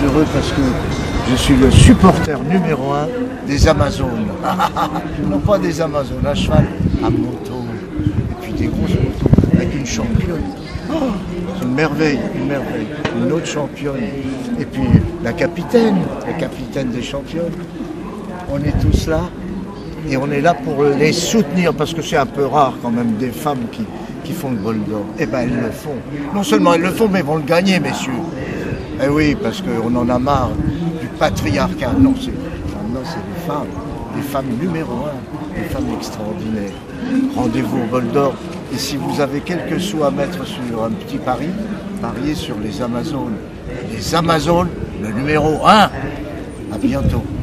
heureux parce que je suis le supporter numéro 1 des Amazones. Non pas des Amazones, à cheval, à moto. Et puis des grosses motos avec une championne. Oh, c'est une merveille, une autre championne. Et puis la capitaine des championnes. On est tous là et on est là pour les soutenir parce que c'est un peu rare quand même des femmes qui font le bol d'or. Eh bien elles le font. Non seulement elles le font mais elles vont le gagner messieurs. Eh oui, parce qu'on en a marre du patriarcat. Non, c'est les femmes numéro 1, des femmes extraordinaires. Rendez-vous au bol d'or. Et si vous avez quelques sous à mettre sur un petit pari, pariez sur les Amazones. Les Amazones, le numéro 1. À bientôt.